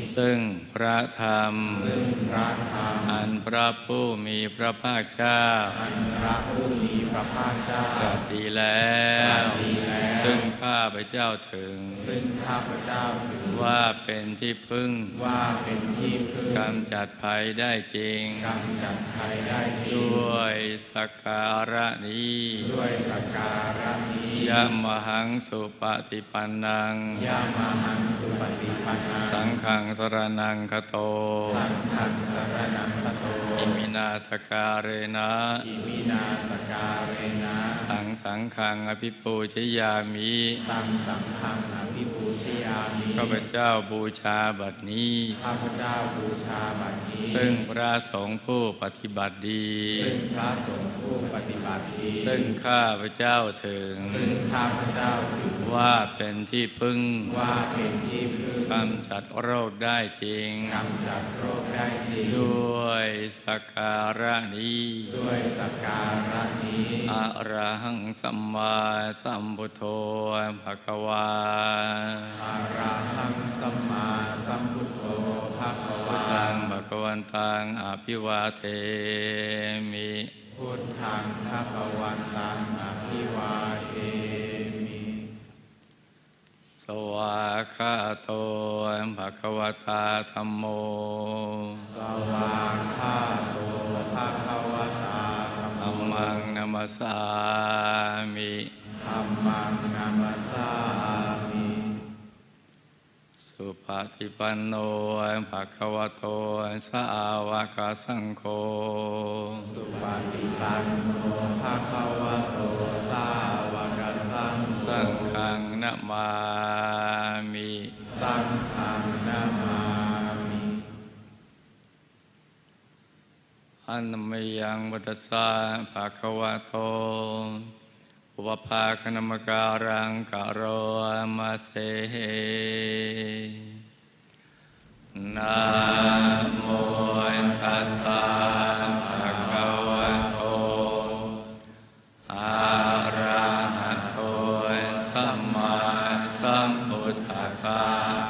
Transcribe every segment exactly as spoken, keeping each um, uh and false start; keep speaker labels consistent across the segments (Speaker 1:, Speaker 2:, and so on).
Speaker 1: ซึ่งพระธรรม
Speaker 2: ซึ่งพระธรรม
Speaker 1: อันพระผู้มีพระภาคเจ้า
Speaker 2: อันพระผู้มีพระภาคเจ้า
Speaker 1: ตรัสดีแล้ว
Speaker 2: ตรัสดีแล้ว
Speaker 1: ซึ่งข้าพเจ้าถึง
Speaker 2: ซึ่งข้าพเจ้าถึง
Speaker 1: ว่าเป็นที่พึ่ง
Speaker 2: ว่าเป็นที่พึ่ง
Speaker 1: กำจัดภัยได้จริง
Speaker 2: กำจัดภัยได้จริง
Speaker 1: ด้วยสักการะนี้
Speaker 2: ด้วยสักการะนี้
Speaker 1: ยะมหังสุปฏิปันนัง
Speaker 2: ยะมหังสุปฏิปันนัง
Speaker 1: สังฆังสรณังคโต
Speaker 2: สังฆังสรณังคโต
Speaker 1: อิมินาสการเรนะ
Speaker 2: อิมินาสการเรนะ
Speaker 1: ตังสังฆังอภิปูชยามิ
Speaker 2: ตังสังฆังอภิปูชยามิ
Speaker 1: ข้าพเจ้าบูชาบัดนี้
Speaker 2: ข้าพเจ้าบูชาบัดนี้
Speaker 1: ซึ่งพระสงฆ์ผู้ปฏิบัติดี
Speaker 2: ซึ่งพระสงฆ์ผู้ปฏิบัติดี
Speaker 1: ซึ่งข้าพเจ้าถึง
Speaker 2: ซึ่งข้าพเจ้าถือ
Speaker 1: ว่าเป็นที่พึ่ง
Speaker 2: ว่าเป็นที่พึ่ง
Speaker 1: กำจัดโรคได้จริง
Speaker 2: กำจัดโรคได้จริง
Speaker 1: ด้วยสักการะนี้
Speaker 2: ด้วยสักการะนี้
Speaker 1: อะระหังสัมมาสัมพุทโธภะคะวา
Speaker 2: อะระหังสัมมาสัมพุทโธภะคะ
Speaker 1: พุท
Speaker 2: วา
Speaker 1: ธังภะคะวันตังอภิวาเทมิ
Speaker 2: พุทธังภะคะวันตังอภิวาเทมิ
Speaker 1: สวากขาโตภะคะวตาธัมโม
Speaker 2: สวากขาโตภะคะวตาธัมโม
Speaker 1: ธัมมังนัมสสามิ
Speaker 2: ธัมมังนัมสสามิ
Speaker 1: สุปฏิปันโนภะคะวะโตสาวกสังโฆ
Speaker 2: สุปฏิปันโนภะคะวะโตสาวกสังโฆ
Speaker 1: สังฆังนะมามิ
Speaker 2: สังฆังนามามิ
Speaker 1: อันมยังวัตสาภะคะวะโตอุปภาคณมการังกะโรมาเสนะโมตัสสะภะคะวะโตอะระหะโตสัมมาสัมพุทธัสสะ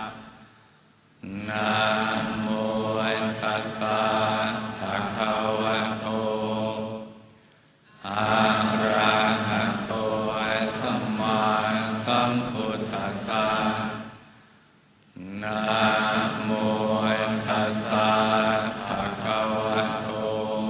Speaker 1: นะโมตัสสะภะคะวะโตอะระหะโตสัมมาสัมพุทธัสสะนะโมตัสสะภะคะวะโต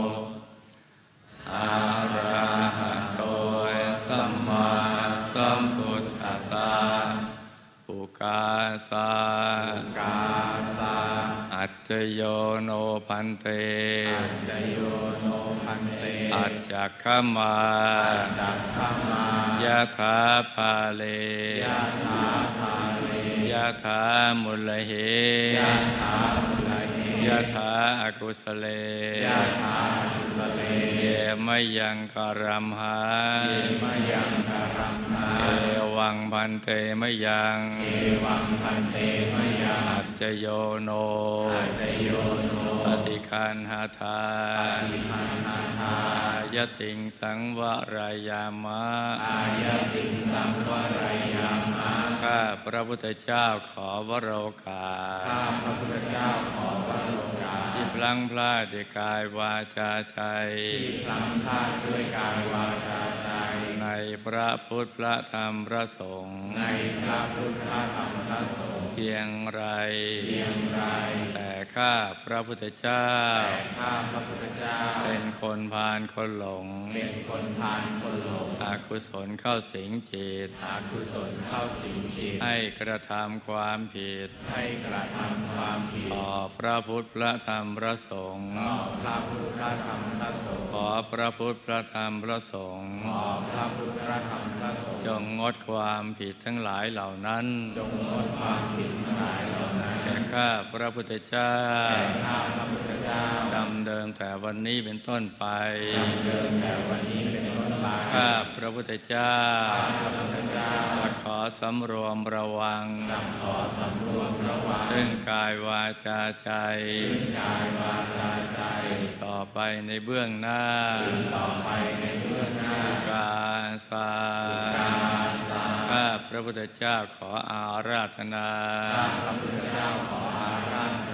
Speaker 1: อะระหะโตสัมมาสัมพุทธัสสะอุกาสะ
Speaker 2: กาสา
Speaker 1: อัจจโยโนพันเต
Speaker 2: อัจจโยโนพันเต
Speaker 1: อัจจคมา
Speaker 2: จักขมาย
Speaker 1: ะถาภาเล
Speaker 2: ยะถาภาเล
Speaker 1: ยะถามุลเห
Speaker 2: ยะถามุลเห
Speaker 1: ยะถาอกุสเล
Speaker 2: ยะถากุสเล
Speaker 1: เยมยังกรัมหา
Speaker 2: เยมยังกรัมหา
Speaker 1: เอวังพันเตมยัง
Speaker 2: เอวังพันเตมยัง
Speaker 1: อัจจโยโน
Speaker 2: อัจจโยโน
Speaker 1: ปฏิคันหาทา
Speaker 2: ปฏิคันหาทา
Speaker 1: อายติงสังวรายามะ
Speaker 2: อายติสังวรายามะ
Speaker 1: ข้าพระพุทธเจ้าขอวโรกาส
Speaker 2: ข้าพระพุทธเจ้าขอวโรกาส
Speaker 1: ที่พลังพลาดด้วยกายวาจาใจ
Speaker 2: ที่พลั้งพลาดด้วยกายวาจาใจ
Speaker 1: ในพระพุทธพระธรรมพระสงฆ์
Speaker 2: ในพระพุทธพระธรรมพระสงฆ์
Speaker 1: เพียงไร
Speaker 2: เพียงไร
Speaker 1: แต่ข้าพระพุทธเจ้า
Speaker 2: แต่ข้าพระพุทธเจ้า
Speaker 1: เป็นคนพาลคนหลง
Speaker 2: เป็นคนพาลคนหลง
Speaker 1: อกุศลเข้าสิงจิต
Speaker 2: อกุศลเข้าสิงจิต
Speaker 1: ให้กระทำความผิด
Speaker 2: ให้กระทำความผิด
Speaker 1: ต่อพระพุทธพระธรรมพระสงฆ์
Speaker 2: ต่อพระพุทธพระธรรมพระสงฆ์
Speaker 1: ขอพระพุทธพระธรรมพระสงฆ์
Speaker 2: ขอพระพุทธพระธรรมพระสงฆ์
Speaker 1: จงงดความผิดทั้งหลายเหล่านั้น
Speaker 2: จงงดความผิดทั้งหลายเหล่านั้น
Speaker 1: แก่ข้าพระพุทธเจ้า
Speaker 2: แก่ข้าพระพุทธเจ้า
Speaker 1: ดำเดิมแต่วันนี้เป็นต้นไป
Speaker 2: จำเดิมแต่วันนี้เป็นต้นไป
Speaker 1: ข้าพระพุทธเจ้า
Speaker 2: ข้าพระพุทธเจ้า
Speaker 1: จะขอสำรวมระวัง
Speaker 2: จำขอสำรวมระวัง
Speaker 1: ซึ่งกายวาจาใจ
Speaker 2: ซึ่งกายวาจาใจ
Speaker 1: ต่อไปในเบื้องหน้า
Speaker 2: ต่อไปในเบื้องหน้าก
Speaker 1: าสา
Speaker 2: กาสา
Speaker 1: ข้าพระพุทธเจ้าขออาราธนา
Speaker 2: ข้าพระพุทธเจ้าขออาราธ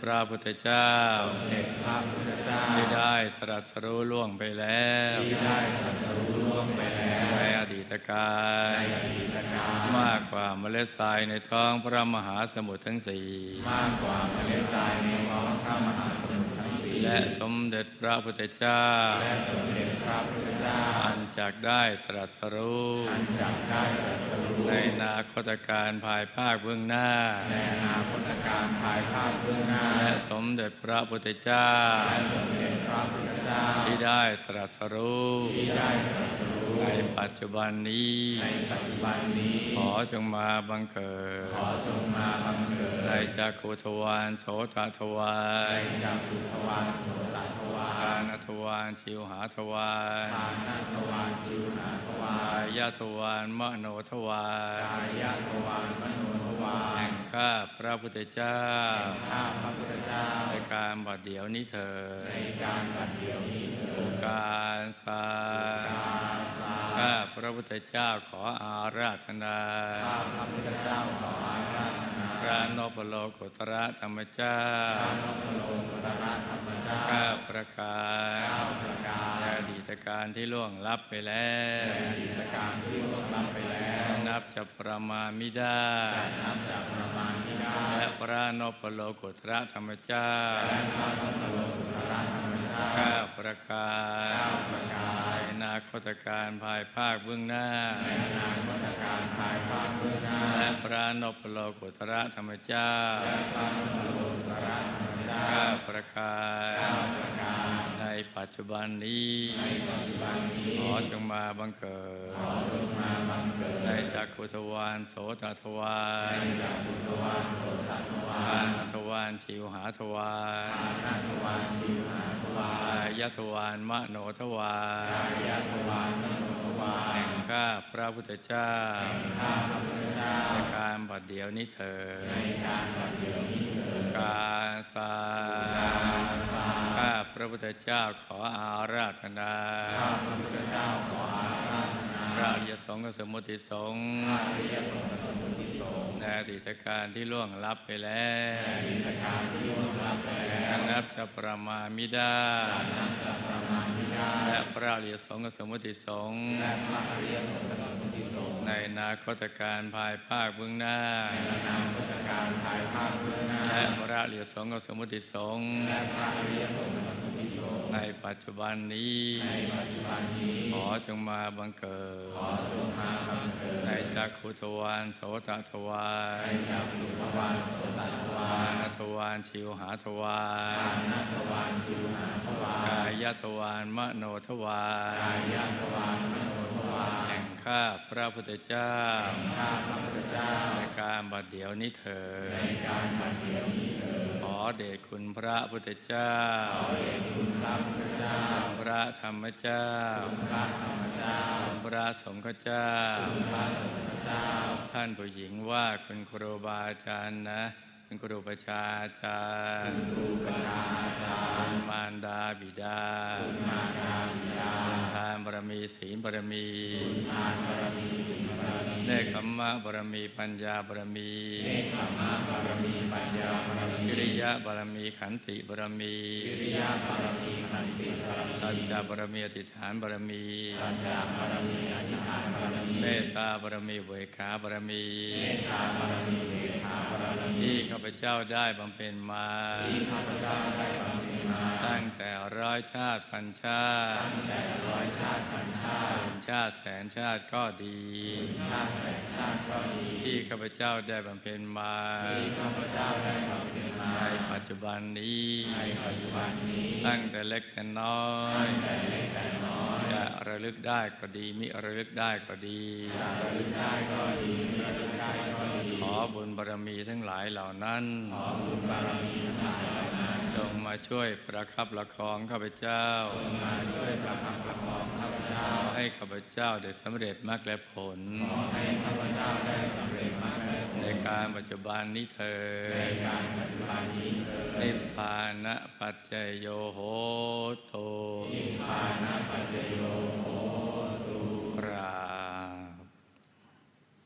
Speaker 1: พระพุทธเจ้า
Speaker 2: สมเด็จพระพุทธเจ้า
Speaker 1: ที่ได้ตรัสรู้ล่วงไปแล้ว
Speaker 2: ที่ได้ตรัสรู้ล่วงไปแล้ว
Speaker 1: ในอดีตการ
Speaker 2: ในอดีตการ
Speaker 1: มากกว่าเมล็ดทรายในท้องพระมหาสมุทรทั้งสี่
Speaker 2: มากกว่าเมล็ดทรายในท้องพระมหาสมุทรทั้งสี่
Speaker 1: และสมเด็จพระพุทธเจ้า
Speaker 2: และสมเด็จพระพุทธเจ้า
Speaker 1: อันจักได้ตรัสรู้
Speaker 2: อันจักได้ตรัสรู้
Speaker 1: ในอนาคตการภายภาคเบื้องหน้า
Speaker 2: ในอนาคตการภายภาคเบื้องหน้า
Speaker 1: และสมเด็จพระพุทธเจ้า
Speaker 2: และสมเด็จพระพุทธเจ้า
Speaker 1: ที่ได้ตรัสรู้
Speaker 2: ที่ได้ตรัสรู้
Speaker 1: ในปัจจุบันนี้
Speaker 2: ในปัจจุบันนี้
Speaker 1: ขอจงมาบังเกิด
Speaker 2: ขอจงมาบังเกิด
Speaker 1: ในจักขุทวารโสตทวาร
Speaker 2: ในจักขุทวารโสตทวาร
Speaker 1: กานทวารชิวหาทวาร
Speaker 2: กานทวารชิวหาทวาร
Speaker 1: กายทวารมโนทวาร
Speaker 2: กายทวารมโนทวาร
Speaker 1: แห่งข้าพระพุทธเจ้า
Speaker 2: แห่งข้าพระพุทธเจ้า
Speaker 1: ในการบัดเดี๋ยวนี้เถิด
Speaker 2: ในการบัดเดี๋ยวนี้เถิด
Speaker 1: การสาข้าพระพุทธเจ้าขออาราธนา
Speaker 2: ข้าพระพุทธเจ้าขออาราธนา
Speaker 1: พระนพโลกุตระธรรมเจ้า
Speaker 2: พระนพโลกุตระธรรมเจ้า
Speaker 1: ข้าประการ
Speaker 2: ข้าประการ
Speaker 1: ในอดีตการที่ล่วงลับไปแล้ว
Speaker 2: ในอดีตการที่ล่วงลับไปแล้ว
Speaker 1: นับจะประมาณมิได้
Speaker 2: นับจะประมาณมิได้
Speaker 1: และพระนพโลกุตระธรรมเจ้า
Speaker 2: และพระนพโลกุตระธรรมเจ้า
Speaker 1: ข้าประการ
Speaker 2: ข้าประการ
Speaker 1: ในอนาคตการภายภาคเบื้องหน้า
Speaker 2: ในอนาคตการภายภาคเบื้องหน้า
Speaker 1: และพระนพโลกุตระธรรมเจ้า
Speaker 2: และพระนพโลกุตระธรรมเจ้า
Speaker 1: ข้าประการ
Speaker 2: ข้าประการ
Speaker 1: ในปัจจุบันนี้
Speaker 2: ในปัจจุบันนี้
Speaker 1: ขอจงมาบังเกิด
Speaker 2: ขอจงมาบังเกิด
Speaker 1: ในจักขุทวารโสตทวาร
Speaker 2: ในจักขุทวารโสตทวาร
Speaker 1: กานทวารชิวหาทวาร
Speaker 2: กานทวารชิวหาทวาร
Speaker 1: กายทวารมโนทวาร
Speaker 2: กายทวารมโนทวาร
Speaker 1: แห่งข้าพระพุทธเจ้า
Speaker 2: แห่งข้าพระพุทธเจ้า
Speaker 1: ในการบัดเดี๋ยวนี้เถิด
Speaker 2: ในการบัดเดี๋ยวนี้เถิด
Speaker 1: การสาข้าพระพุทธเจ้าขออาราธนา
Speaker 2: ข้าพระพุทธเจ้าขออาราธนา
Speaker 1: พระอริยสงฆ์สมุติสงฆ์
Speaker 2: พระอริยสงฆ์สมุติสงฆ์
Speaker 1: ในอดีตการที่ล่วงลับไปแล้ว
Speaker 2: ในอดีตการที่ล่วงลับไปแล้ว
Speaker 1: นับจะประมาณมิได้
Speaker 2: นับจะประมาณมิได้
Speaker 1: และพระอริยสงฆ์สมุติสงฆ์
Speaker 2: และพระอริยสงฆ์สมุติสงฆ์
Speaker 1: ในอนาคตการภายภาคเบื้องหน้า
Speaker 2: ในอนาคตการภายภาคเบื้องหน้า
Speaker 1: และพระอริยสงฆ์สมุติสงฆ์
Speaker 2: และพระอริยสงฆ์สมุติสงฆ์
Speaker 1: ในปัจจุบันนี้
Speaker 2: ในปัจจุบันนี้
Speaker 1: ขอจงมาบังเกิด
Speaker 2: ขอจงมาบังเกิด
Speaker 1: ในจักขุทวารโสตทวาร
Speaker 2: ในจักขุทวารโสตทวาร
Speaker 1: กานทวารชิวหาทวาร
Speaker 2: กานทวารชิวหาทวาร
Speaker 1: กายทวารมโนทวาร
Speaker 2: กายทวารมโนทวาร
Speaker 1: แห่งข้าพระพุทธเจ้า
Speaker 2: แห่งข้าพระพุทธเจ้า
Speaker 1: ในการบัดเดี๋ยวนี้เถิด
Speaker 2: ในการบัดเดี๋ยวนี้เถิด
Speaker 1: ขอเดชคุณพระพุทธเจ้า
Speaker 2: ขอเดชคุณพระพุทธเจ้า
Speaker 1: พระธรรมเจ้า
Speaker 2: พระธรรมเจ้า
Speaker 1: พระสงฆ์เจ้า
Speaker 2: พระสงฆ์เจ้า
Speaker 1: ท่านผู้หญิงว่าคุณครูบาอาจารย์นะคุณครูประชาจารย์
Speaker 2: ครูประชาจารย์
Speaker 1: มารดาบิดาม
Speaker 2: ารดาบิดา
Speaker 1: ทานบารมีศีลบารมี
Speaker 2: ทานบารมีศีลบารมี
Speaker 1: เนคขมมะบารมีปัญญาบารมี
Speaker 2: เนคขมมะบารมีปัญญาบารมี
Speaker 1: วิริยะบารมีขันติบารมี
Speaker 2: วิริยะบารมีขันติบารมี
Speaker 1: สัจจะบารมีอธิษฐานบารมี
Speaker 2: สัจจะบารมีอธิษฐานบารมี
Speaker 1: เมตตาบารมีเวขาบารมี
Speaker 2: เมตตาบารมีเวขาบารมี
Speaker 1: ที่ข้าพเจ้าได้บำเพ็ญมา
Speaker 2: ที่ข้าพเจ้าได้บำเพ็ญมา
Speaker 1: ตั้งแต่ร้อยชาติพันชาติ
Speaker 2: ตั้งแต่ร้อยชาติพันชาติ
Speaker 1: หมื่นชาติแสนชาติก็ดี
Speaker 2: ชาติแสนชาติก็ดี
Speaker 1: ที่ข้าพเจ้าได้บำเพ็ญมา
Speaker 2: ที่ข้าพเจ้าได้บำเพ็ญมา
Speaker 1: ในปัจจุบันนี้
Speaker 2: ในปัจจุบันนี้
Speaker 1: ตั้งแต่เล็กแต่น้อย
Speaker 2: ตั้งแต่เล็กแต่น้อย
Speaker 1: จะระลึกได้ก็ดีมิระลึกได้ก็ดี
Speaker 2: จะระลึกได้ก็ดีมิระลึกได้ก็ดี
Speaker 1: ขอบุญบารมีทั้งหลายเหล่านั้น
Speaker 2: ขอบุญบารมีทั้งหลายเหล่านั้น
Speaker 1: จงมาช่วยประคับประคองข้าพเจ้า
Speaker 2: จงมาช่วยประคับประคองข้าพเจ้า
Speaker 1: ขอให้ข้าพเจ้าได้สำเร็จมรรคและผล
Speaker 2: ขอให้ข้าพเจ้าได้สำเร็จมรรคและผล
Speaker 1: ในการปัจจุบันนี้เถิด
Speaker 2: ในการปัจจุบันนี้เถิด
Speaker 1: นิพพานะปัจจโยโหตุ
Speaker 2: นิพพานะปัจจโยโหตุ
Speaker 1: กราบ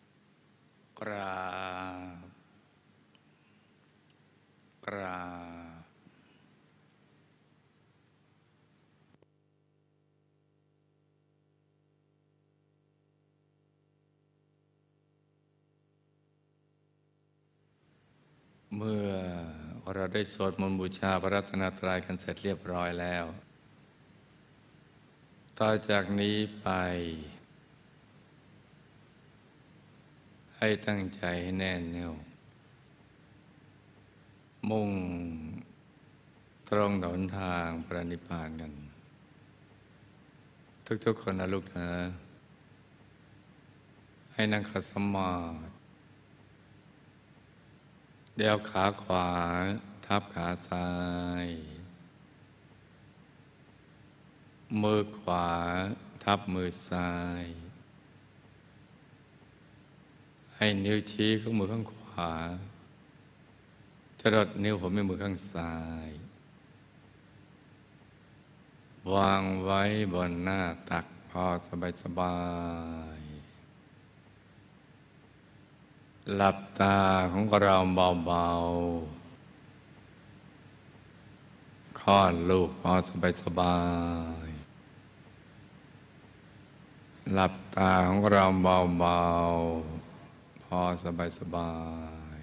Speaker 1: กราบกราบเมื่อเราได้สวดมนต์บูชาพระรัตนตรัยกันเสร็จเรียบร้อยแล้ว ต่อจากนี้ไปให้ตั้งใจให้แน่นแน่วมุ่งตรงหนทางพระนิพพานกันทุกๆคนนะลูกนะให้นั่งขัดสมาธิเดี๋ยวขาขวาทับขาซ้ายมือขวาทับมือซ้ายให้นิ้วชี้ของมือข้างขวาจรดนิ้วหัวแม่มือข้างซ้ายวางไว้บนหน้าตักพอสบายสบายหลับตาของเราเบาๆคลอดลูกพอสบายสบายหลับตาของเราเบาๆพอสบายสบาย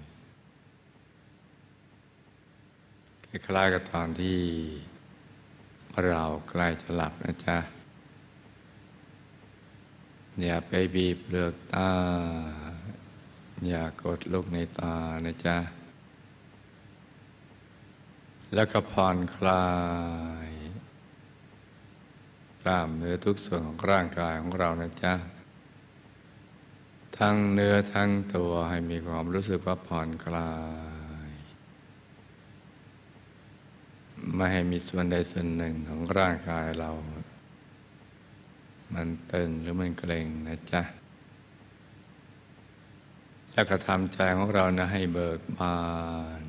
Speaker 1: คล้ายๆกับตอนที่เราใกล้จะหลับนะจ๊ะอย่าไปบีบเปลือกตาอย่ากดลูกในตานะจ๊ะแล้วก็ผ่อนคลายกล้ามเนื้อทุกส่วนของร่างกายของเรานะจ๊ะทั้งเนื้อทั้งตัวให้มีความรู้สึกว่าผ่อนคลายไม่ให้มีส่วนใดส่วนหนึ่งของร่างกายเรามันตึงหรือมันเกร็งนะจ๊ะแล้วก็ทำใจของเรานะให้เบิกบาน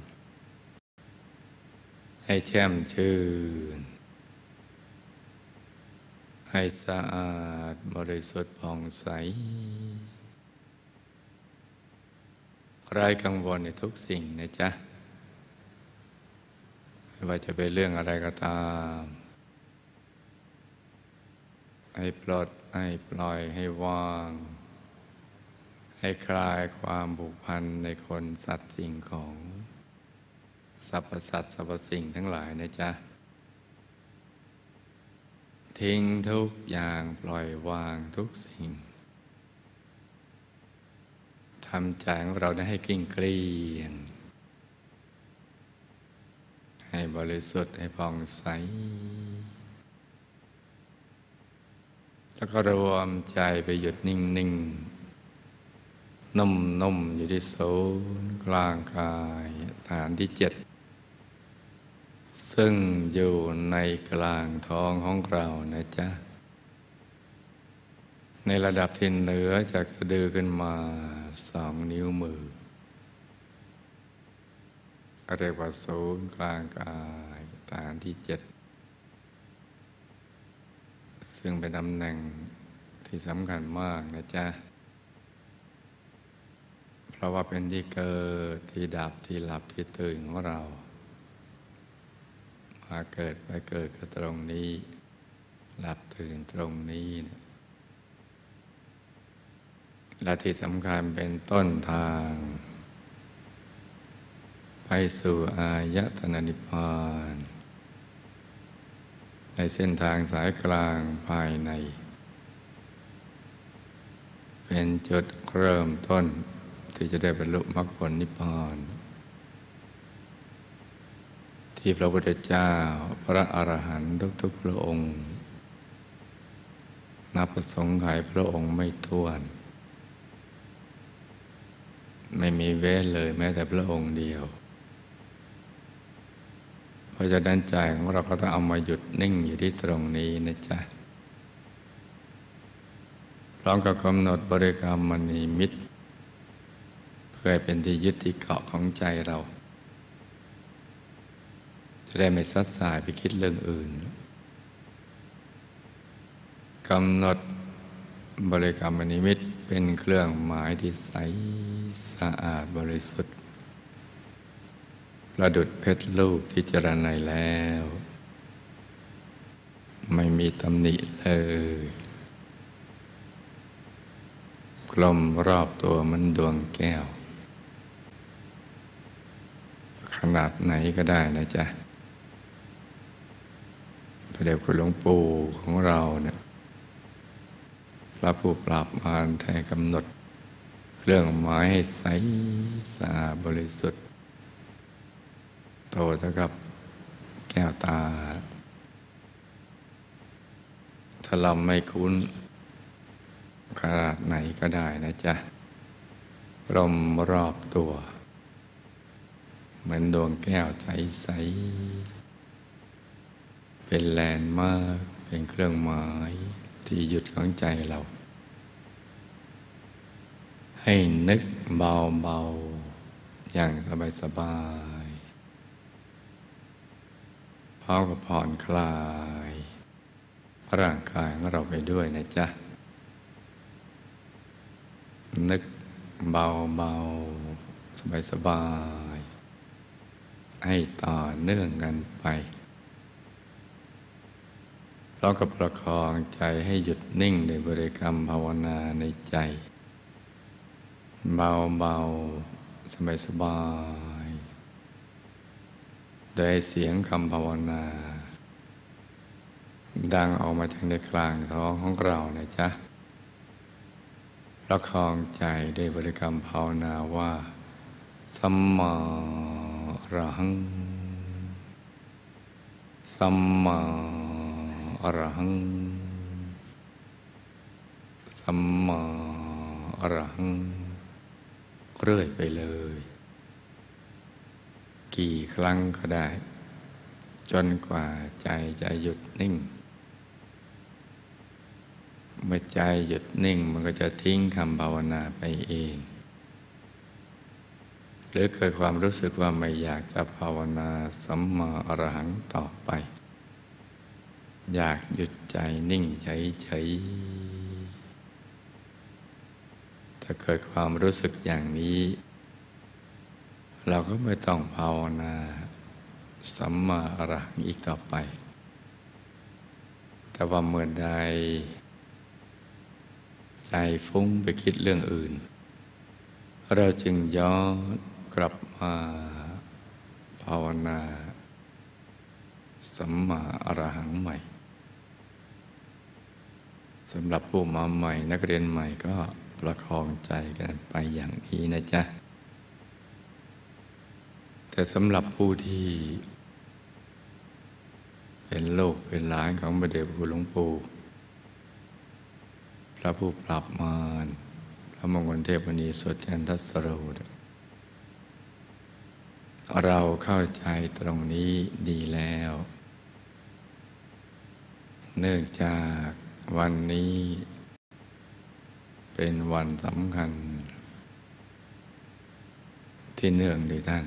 Speaker 1: ให้แช่มชื่นให้สะอาดบริสุทธิ์ผ่องใสไร้กังวลในทุกสิ่งนะจ๊ะไม่ว่าจะเป็นเรื่องอะไรก็ตามให้ปลดให้ปล่อยให้วางให้คลายความผูกพันในคนสัตว์สิ่งของสรรพสัตว์สรรพสิ่งทั้งหลายนะจ๊ะทิ้งทุกอย่างปล่อยวางทุกสิ่งทำใจของเราได้ให้กลิ้งเกลี่ยงให้บริสุทธิ์ให้ผ่องใสแล้วก็รวมใจไปหยุดนิ่งๆนุ่มๆอยู่ที่ศูนย์กลางกายฐานที่เจ็ดซึ่งอยู่ในกลางท้องของเรานะจ๊ะในระดับที่เหนือจากสะดือขึ้นมาสองนิ้วมือเรียกว่าศูนย์กลางกายฐานที่เจ็ดซึ่งเป็นตำแหน่งที่สำคัญมากนะจ๊ะเพราะว่าเป็นที่เกิดที่ดับที่หลับที่ตื่นของเรามาเกิดไปเกิดก็ตรงนี้หลับตื่นตรงนี้นะและที่สำคัญเป็นต้นทางไปสู่อายตนะนิพพานในเส้นทางสายกลางภายในเป็นจุดเริ่มต้นที่จะได้บรรลุมรรคผลนิพพานที่พระพุทธเจ้าพระอรหันต์ทุกๆพระองค์นับประสงค์ไขพระองค์ไม่ถ้วนไม่มีเว้นเลยแม้แต่พระองค์เดียวเพราะฉะนั้นใจของเราก็ต้องเอามาหยุดนิ่งอยู่ที่ตรงนี้นะจ๊ะพร้อมกับกำหนดบริกรรมมณีมิตรเพื่อเป็นที่ยึดที่เกาะของใจเราจะได้ไม่ซัดสายไปคิดเรื่องอื่นกำหนดบริกรรมมณีมิตรเป็นเครื่องหมายที่ใสสะอาดบริสุทธิ์ประดุจเพชรลูกที่เจริญในแล้วไม่มีตำหนิเลยกลมรอบตัวมันดวงแก้วขนาดไหนก็ได้นะจ๊ะพระเดชคุณหลวงปู่ของเราเนี่ยพระผู้ปราบมารแท้กำหนดเครื่องหมายให้ใสสะอาดบริสุทธิ์โตเท่ากับแก้วตาถ้าเราไม่คุ้นขนาดไหนก็ได้นะจ๊ะรมรอบตัวเหมือนดวงแก้วใสๆเป็นแลนด์มาร์คเป็นเครื่องหมายที่หยุดของใจเราให้นึกเบาๆอย่างสบายๆพร้อมกับผ่อนคลายร่างกายของเราไปด้วยนะจ๊ะนึกเบาๆสบายๆให้ต่อเนื่องกันไปเราก็ประคองใจให้หยุดนิ่งในบริกรรมภาวนาในใจเบาๆสบายๆโดยเสียงคำภาวนาดังออกมาจากในกลางท้องของเรานะจ๊ะประคองใจด้วยบริกรรมภาวนาว่าสัมมาอรหังสัมมาอรหังสัมมาอรหังเรื่อยไปเลยกี่ครั้งก็ได้จนกว่าใจจะหยุดนิ่งเมื่อใจหยุดนิ่งมันก็จะทิ้งคำภาวนาไปเองหรือเกิดความรู้สึกว่าไม่อยากจะภาวนาสัมมาอรหังต่อไปอยากหยุดใจนิ่งเฉยๆถ้าเกิดความรู้สึกอย่างนี้เราก็ไม่ต้องภาวนาสัมมาอรหังอีกต่อไปแต่ว่าเมื่อใดใจฟุ้งไปคิดเรื่องอื่นเราจึงย้อนกลับมาภาวนาสัมมาอรหังใหม่สำหรับผู้มาใหม่นักเรียนใหม่ก็ประคองใจกันไปอย่างนี้นะจ๊ะแต่สำหรับผู้ที่เป็นลูกเป็นหลานของพระเดชพระคุณหลวงปู่พระผู้ปราบมารพระมงคลเทพมุนีสดจันทสโรเราเข้าใจตรงนี้ดีแล้วเนื่องจากวันนี้เป็นวันสำคัญที่เนื่องด้วยท่าน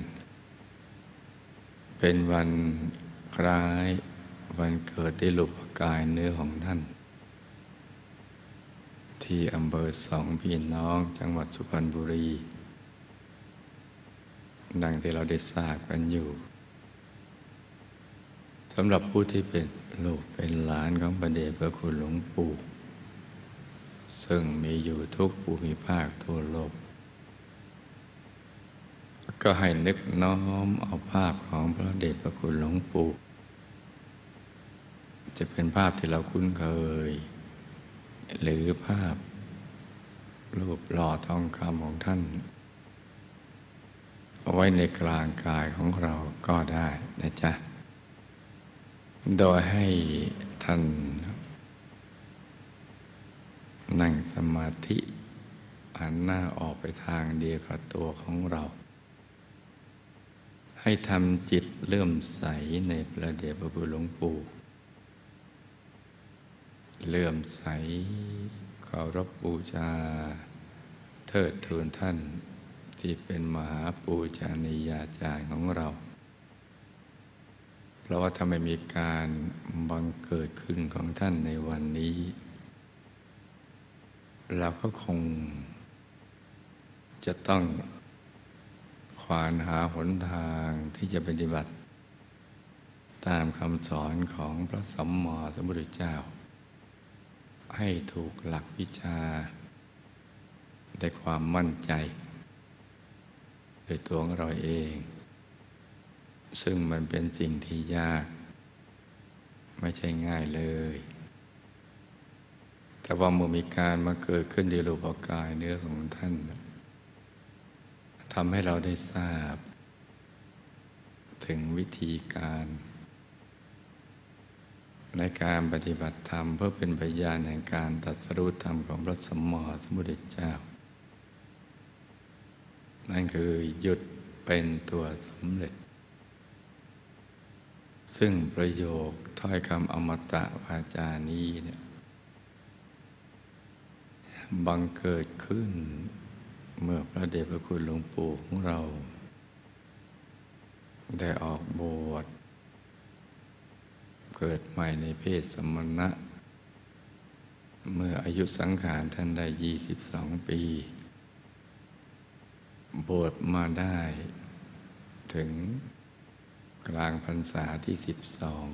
Speaker 1: เป็นวันคล้ายวันเกิดที่ลุปกายเนื้อของท่านที่อำเภอสองพี่น้องจังหวัดสุพรรณบุรีดังที่เราได้ทราบกันอยู่สำหรับผู้ที่เป็นลูกเป็นหลานของพระเดชพระคุณหลวงปู่ซึ่งมีอยู่ทุกภูมิภาคทั่วโลกก็ให้นึกน้อมเอาภาพของพระเดชพระคุณหลวงปู่จะเป็นภาพที่เราคุ้นเคยหรือภาพรูปหล่อทองคำของท่านเอาไว้ในกลางกายของเราก็ได้นะจ๊ะโดยให้ท่านนั่งสมาธิหันหน้าออกไปทางเดียวกับตัวของเราให้ทำจิตเลื่อมใสในพระเดชพระคุณหลวงปู่เลื่อมใสเคารพบูชาเทิดทูนท่านที่เป็นมหาปูชนียาจารย์ของเราเพราะว่าถ้าไม่มีการบังเกิดขึ้นของท่านในวันนี้เราก็คงจะต้องควานหาหนทางที่จะปฏิบัติตามคำสอนของพระสัมมาสัมพุทธเจ้าให้ถูกหลักวิชาได้ความมั่นใจโดยตัวของเราเองซึ่งมันเป็นสิ่งที่ยากไม่ใช่ง่ายเลยแต่ว่าเมื่อมีการมาเกิดขึ้นในรูปกายเนื้อของท่านทำให้เราได้ทราบถึงวิธีการในการปฏิบัติธรรมเพื่อเป็นพยานแห่งการตรัสรู้ธรรมของพระสัมมาสัมพุทธเจ้านั่นคือหยุดเป็นตัวสำเร็จซึ่งประโยคถ้อยคำอมตะวาจานี้เนี่ยบังเกิดขึ้นเมื่อพระเดชพระคุณหลวงปู่ของเราได้ออกบวชเกิดใหม่ในเพศสมณะเมื่ออายุสังขารท่านได้ยี่สิบสองปีบวชมาได้ถึงกลางพรรษาที่สิบสอง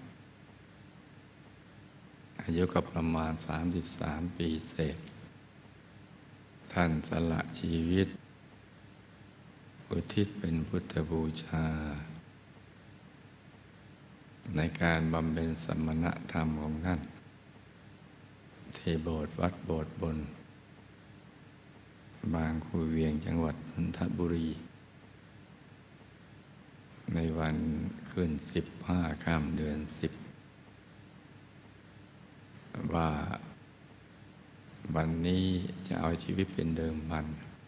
Speaker 1: อายุก็ประมาณสามสิบสามปีเศษท่านสละชีวิตอุทิศเป็นพุทธบูชาในการบำเพ็ญสมณธรรมของท่านที่โบสถ์วัดโบสถ์บนบางคูเวียงจังหวัดนนทบุรีในวันขึ้นสิบห้าค่ำเดือนสิบว่าวันนี้จะเอาชีวิตเป็นเดิมพัน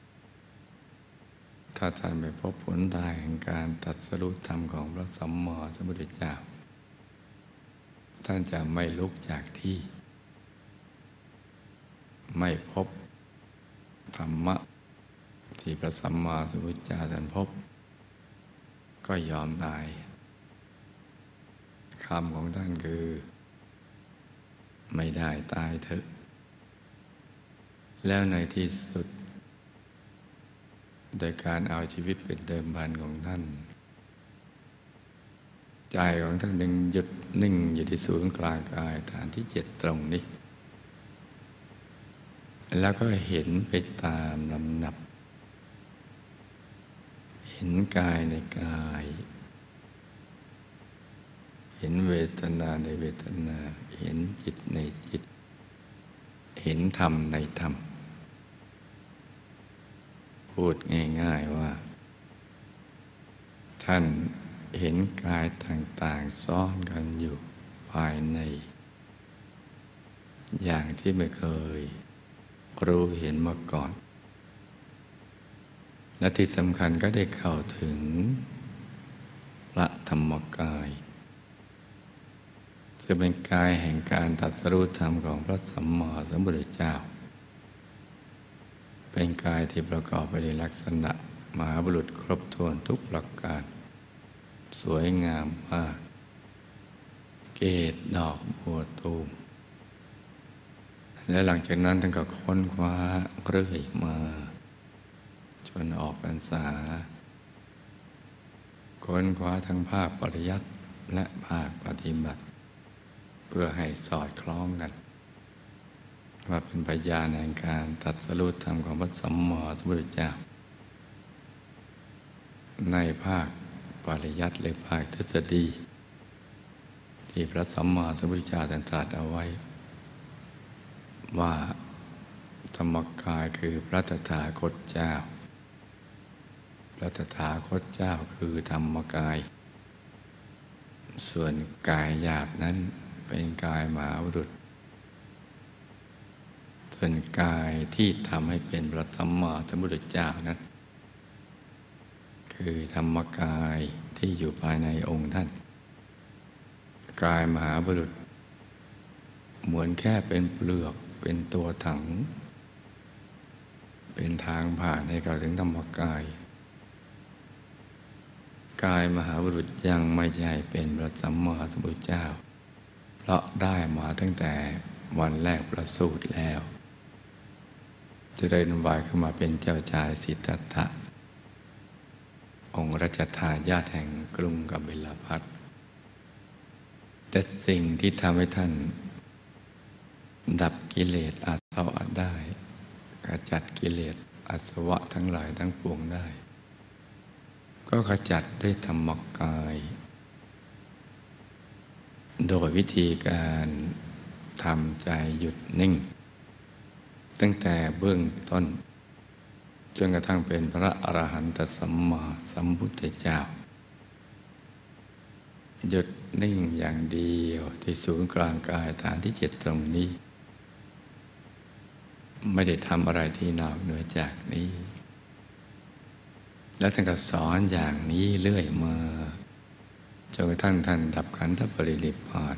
Speaker 1: ถ้าท่านไม่พบผลได้แห่งการตรัสรู้ธรรมของพระสัมมาสัมพุทธเจ้าท่านจะไม่ลุกจากที่ไม่พบธรรมะที่พระสัมมาสัมพุทธเจ้าท่านพบก็ยอมตายคำของท่านคือไม่ได้ตายเถอะแล้วในที่สุดโดยการเอาชีวิตเป็นเดิมพันของท่านใจของท่านยังหยุดนิ่งอยู่ที่ศูนย์กลางกายฐานที่เจ็ดตรงนี้แล้วก็เห็นไปตามลำดับเห็นกายในกายเห็นเวทนาในเวทนาเห็นจิตในจิตเห็นธรรมในธรรมพูดง่ายๆว่าท่านเห็นกายต่างๆซ้อนกันอยู่ภายในอย่างที่ไม่เคยรู้เห็นมาก่อนและที่สำคัญก็ได้เข้าถึงพระธรรมกายจะเป็นกายแห่งการตรัสรู้ธรรมของพระสัมมาสัมพุทธเจ้าเป็นกายที่ประกอบไปด้วยลักษณะมหาบุรุษครบถ้วนทุกประการสวยงามมากเกศดอกบัวตูมและหลังจากนั้นท่านก็ค้นคว้าเรื่อยมาจนออกพรรษาค้นคว้าทั้งภาคปริยัติและภาคปฏิบัติเพื่อให้สอดคล้องกันว่าเป็นพยานแห่งการตรัสรู้ธรรมของพระสัมมาสัมพุทธเจ้าในภาคปริยัติหรือภาคทฤษฎีที่พระสัมมาสัมพุทธเจ้าตรัสเอาไว้ว่าธรรมกายคือพระตถาคตเจ้าพระตถาคตเจ้าคือธรรมกายส่วนกายหยาบนั้นเป็นกายมหาบุรุษส่วนกายที่ทำให้เป็นพระสัมมาสัมพุทธเจ้านั้นคือธรรมกายที่อยู่ภายในองค์ท่านกายมหาบุรุษเหมือนแค่เป็นเปลือกเป็นตัวถังเป็นทางผ่านให้เข้าถึงธรรมกายกายมหาบุรุษยังไม่ใช่เป็นพระสัมมาสัมพุทธเจ้าเพราะได้มาตั้งแต่วันแรกประสูติแล้วจะได้นำวายเข้ามาเป็นเจ้าชายสิทธัตถะองค์รัชทายาทแห่งกรุงกบิลพัสดุแต่สิ่งที่ทำให้ท่านดับกิเลสอาสวะได้ขจัดกิเลสอาสวะทั้งหลายทั้งปวงได้ก็ขจัดด้วยธรรมกาย โดยวิธีการทำใจหยุดนิ่งตั้งแต่เบื้องต้นจนกระทั่งเป็นพระอรหันตสัมมาสัมพุทธเจ้าหยุดนิ่งอย่างเดียวที่ศูนย์กลางกายฐานที่เจ็ดตรงนี้ไม่ได้ทำอะไรที่นอกเหนือจากนี้และท่านก็สอนอย่างนี้เรื่อยมาจนกระทั่งท่านดับขันธปรินิพพาน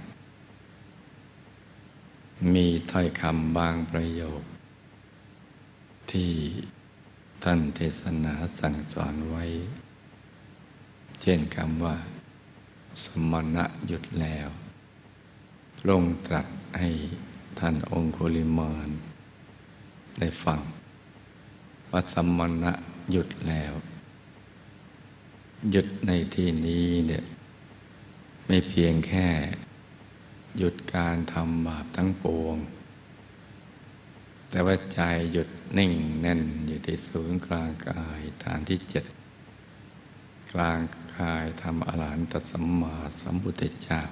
Speaker 1: มีถ้อยคำบางประโยคที่ท่านเทศนาสั่งสอนไว้เช่นคำว่าสมณะหยุดแล้วพระองค์ตรัสให้ท่านองคุลิมานได้ฟังว่าสมณะหยุดแล้วหยุดในที่นี้เนี่ยไม่เพียงแค่หยุดการทำบาปทั้งปวงแต่ว่าใจหยุดนิ่งแน่นอยู่ที่ศูนย์กลางกายฐานที่เจ็ดกลางกายทำอรหันตสัมมาสัมพุทธเจ้า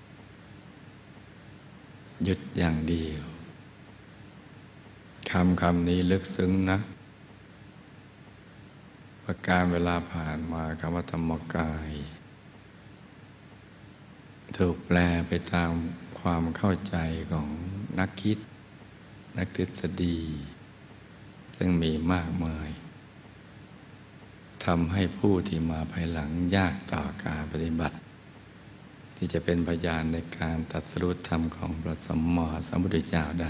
Speaker 1: หยุดอย่างเดียวคำคำนี้ลึกซึ้งนะว่าการเวลาผ่านมาคำว่าธรรมกายถูกแปลไปตามความเข้าใจของนักคิดนักทฤษฎีซึ่งมีมากมายทำให้ผู้ที่มาภายหลังยากต่อการปฏิบัติที่จะเป็นพยานในการตรัสรู้ธรรมของพระสัมมาสัมพุทธเจ้าได้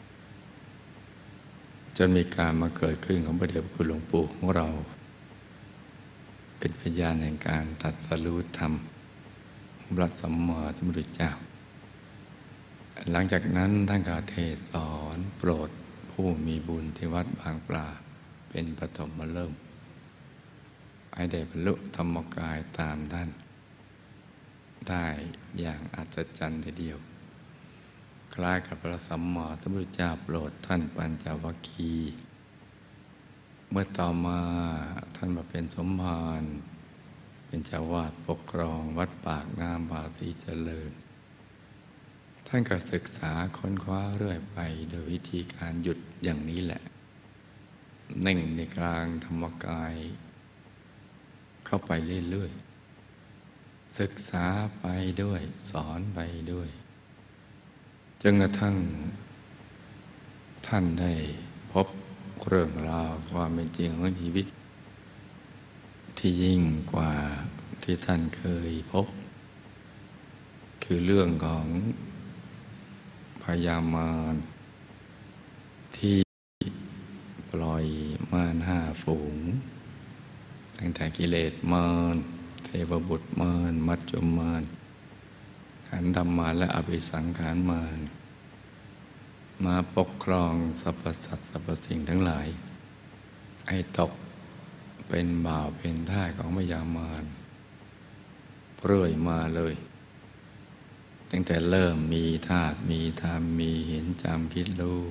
Speaker 1: จนมีการมาเกิดขึ้นของพระเดชพระคุณหลวงปู่ของเราเป็นพยานแห่งการตรัสรู้ธรรมของพระสัมมาสัมพุทธเจ้าหลังจากนั้นท่านก็เทศสอนโปรดผู้มีบุญที่วัดบางปลาเป็นปฐมฤกษ์ให้ได้บรรลุธรรมกายตามท่านได้อย่างอัศจรรย์ทีเดียวคล้ายกับพระสัมมาสัมพุทธเจ้าโปรดท่านปัญจวัคคีย์เมื่อต่อมาท่านมาเป็นสมภารเป็นเจ้าวาดปกครองวัดปากน้ำภาษีเจริญท่านก็ศึกษาค้นคว้าเรื่อยไปโดยวิธีการหยุดอย่างนี้แหละนิ่งในกลางธรรมกายเข้าไปเรื่อยๆศึกษาไปด้วยสอนไปด้วยจนกระทั่งท่านได้พบเรื่องราวความเป็นจริงของชีวิตที่ยิ่งกว่าที่ท่านเคยพบคือเรื่องของพยามารที่ปล่อยมารห้าฝูงตั้งแต่กิเลสมารเทวบุตรมารมัจจุมารขันธมารและอภิสังขารมารมาปกครองสรรพสัตว์สรรพสิ่งทั้งหลายให้ตกเป็นบ่าวเป็นทาสของพยามารเรื่อยมาเลยตั้งแต่เริ่มมีธาตุมีธรรมมีเห็นจำคิดรู้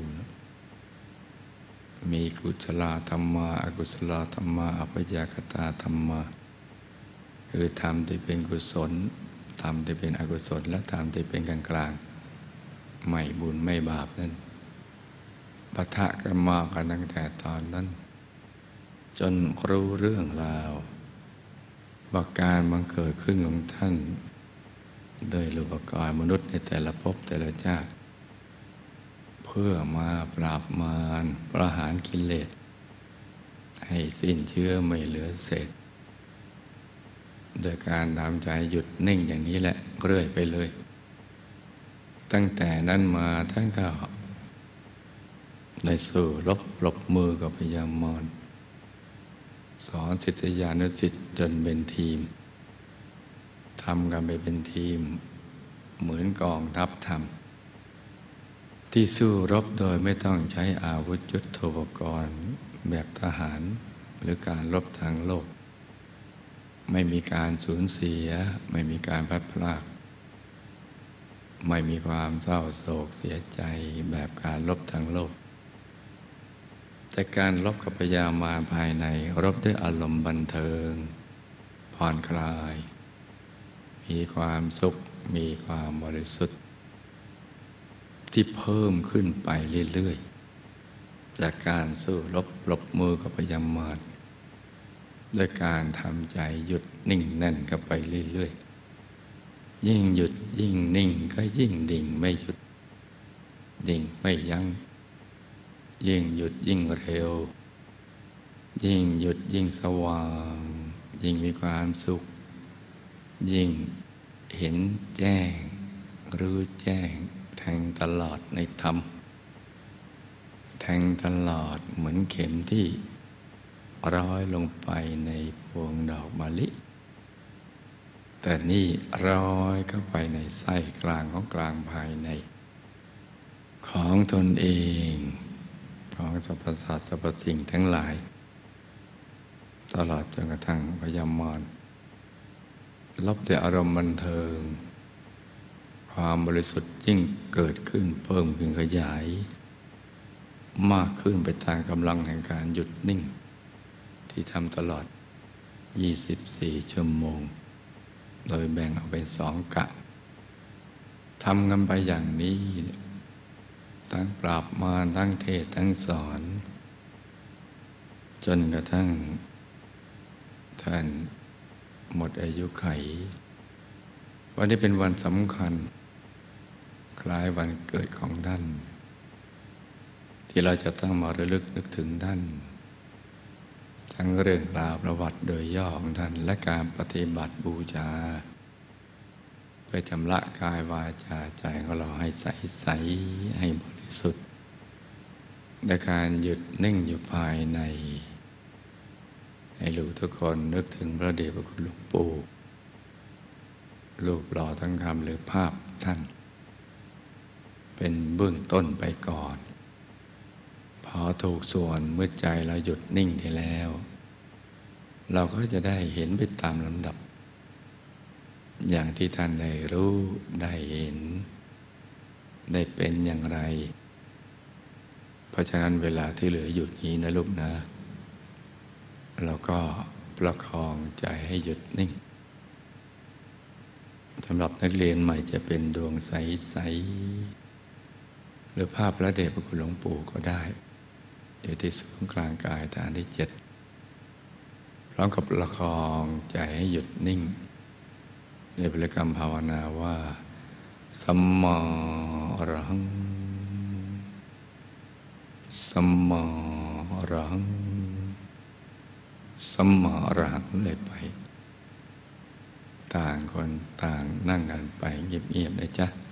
Speaker 1: มีกุศลธรรมะอกุศลธรรมะอัพยากตาธรรมะคือธรรมที่เป็นกุศลธรรมที่เป็นอกุศลและธรรมที่เป็นกลางกลางไม่บุญไม่บาปนั้นปะทะกันมากันตั้งแต่ตอนนั้นจนรู้เรื่องราวว่าการบังเกิดขึ้นของท่านโดยรูปกายมนุษย์ในแต่ละภพแต่ละชาติเพื่อมาปราบมารประหารกิเลสให้สิ้นเชื้อไม่เหลือเศษโดยการทำใจหยุดนิ่งอย่างนี้แหละเรื่อยไปเลยตั้งแต่นั้นมาท่านก็ได้สู้รบปรบมือกับพยามารสอนศิษยานุศิษย์จนเป็นทีมทำกันไปเป็นทีมเหมือนกองทัพธรรมที่สู้รบโดยไม่ต้องใช้อาวุธยุทโธปกรณ์แบบทหารหรือการรบทางโลกไม่มีการสูญเสียไม่มีการพลัดพรากไม่มีความเศร้าโศกเสียใจแบบการรบทางโลกแต่การรบกับพยามารภายในรบด้วยอารมณ์บันเทิงผ่อนคลาย มีความสุขมีความบริสุทธิ์ที่เพิ่มขึ้นไปเรื่อยๆจากการสู้รบปรบมือกับพยามารด้วยการทำใจหยุดนิ่งแน่นกับไปเรื่อยๆยิ่งหยุดยิ่งนิ่งก็ยิ่งดิ่งไม่หยุดดิ่งไม่ยั้งยิ่งหยุดยิ่งเร็วยิ่งหยุดยิ่งสว่างยิ่งมีความสุขยิ่งเห็นแจ้งรู้แจ้งแทงตลอดในธรรมแทงตลอดเหมือนเข็มที่ร้อยลงไปในพวงดอกมะลิแต่นี่ร้อยเข้าไปในไส้กลางของกลางภายในของตนเองของสรรพสัตว์สรรพสิ่งทั้งหลายตลอดจนกระทั่งพยามารลบด้วยอารมณ์บันเทิงความบริสุทธิ์ยิ่งเกิดขึ้นเพิ่มขึ้นขยายมากขึ้นไปตามกำลังแห่งการหยุดนิ่งที่ทำตลอดยี่สิบสี่ชั่วโมงโดยแบ่งออกเป็นสองกะทำกันไปอย่างนี้ทั้งปราบมารทั้งเทศน์ทั้งสอนจนกระทั่งท่านหมดอายุไขวันนี้เป็นวันสำคัญคล้ายวันเกิดของท่านที่เราจะต้องมาระลึกนึกถึงท่านทั้งเรื่องราวประวัติโดยย่อของท่านและการปฏิบัติบูชาเพื่อชำระกายวาจาใจของเราให้ใสใสให้บริสุทธิ์ในการหยุดนิ่งอยู่ภายในให้ลูกทุกคนนึกถึงพระเดชพระคุณหลวงปู่รูปหล่อทั้งคำหรือภาพท่านเป็นเบื้องต้นไปก่อนพอถูกส่วนเมื่อใจเราหยุดนิ่งได้แล้วเราก็จะได้เห็นไปตามลำดับอย่างที่ท่านได้รู้ได้เห็นได้เป็นอย่างไรเพราะฉะนั้นเวลาที่เหลืออยู่นี้นะลูกนะเราก็ประคองใจให้หยุดนิ่งสำหรับนักเรียนใหม่จะเป็นดวงใสๆหรือภาพพระเดชพระคุณหลวงปู่ก็ได้อยู่ที่ศูนย์กลางกายฐานที่เจ็ดพร้อมกับประคองใจให้หยุดนิ่งในบริกรรมภาวนาว่าสัมมาอรหังสัมมาอรหังสัมมาอรหังเรื่อยไปต่างคนต่างนั่งกันไปเงียบๆนะจ๊ะ